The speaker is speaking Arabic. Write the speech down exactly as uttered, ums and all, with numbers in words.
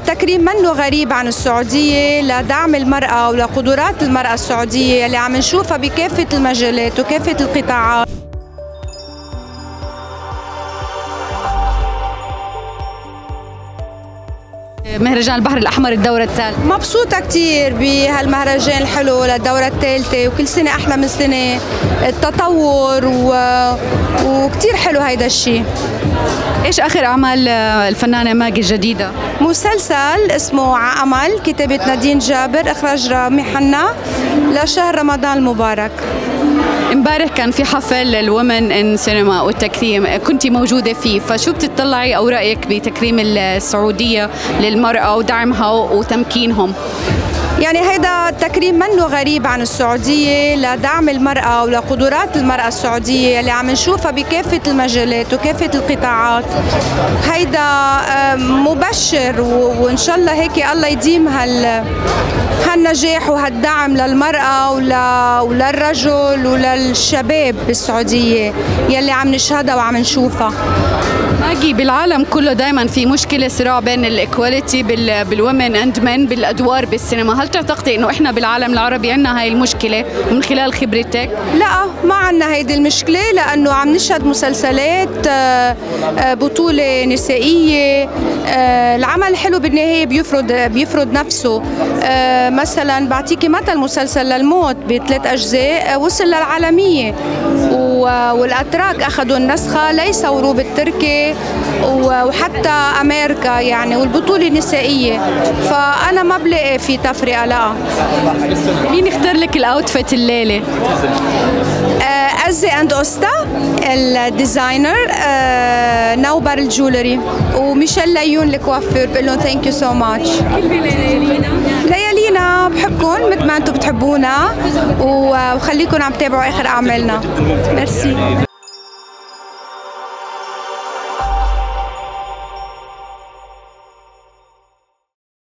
التكريم منه غريب عن السعودية لدعم المرأة ولقدرات المرأة السعودية اللي عم نشوفها بكافة المجالات وكافة القطاعات. مهرجان البحر الأحمر الدورة الثالثة، مبسوطة كتير بهالمهرجان الحلو للدورة الثالثة، وكل سنة أحلى من سنة، التطور و... وكتير حلو هيدا الشيء. إيش آخر أعمال الفنانة ماجي الجديدة؟ مسلسل اسمه عأمل، كتابة نادين جابر، إخراج رامي حنا، لشهر رمضان المبارك. امبارح كان في حفل الومن ان سينما والتكريم، كنت موجودة فيه، فشو بتطلعي أو رأيك بتكريم السعودية للمرأة ودعمها وتمكينهم؟ يعني هيدا التكريم منه غريب عن السعودية لدعم المرأة ولقدرات المرأة السعودية اللي عم نشوفها بكافة المجالات وكافة القطاعات. هيدا مبشر، وإن شاء الله هيك الله يديم هال هالنجاح وهالدعم للمرأة وللرجل وللشباب بالسعودية يلي عم نشهدها وعم نشوفها. ماجي، بالعالم كله دائما في مشكلة صراع بين الايكواليتي بالومن اند من بالادوار بالسينما، هل تعتقدي انه احنا بالعالم العربي عندنا هاي المشكلة من خلال خبرتك؟ لا، ما عندنا هيدي المشكلة، لأنه عم نشهد مسلسلات بطولة نسائية. العمل حلو بالنهاية بيفرض بيفرض نفسه. مثلا بعطيكي مثل مسلسل للموت بثلاث أجزاء وصل للعالمية، والأتراك أخذوا النسخة ليصوروا بالتركي وحتى أمريكا يعني، والبطولة نسائية، فأنا ما بلاقي في تفرقة. لا. مين اختار لك الأوتفيت الليلة؟ أزي أند أوستا الديزاينر، نوبر الجولري، وميشيل ليون الكوافير. بقول لهم ثانك يو سو ماتش. ليالينا ليالينا بحبكم مثل ما انتم بتحبونا، وخليكم عم تتابعوا آخر أعمالنا. ميرسي.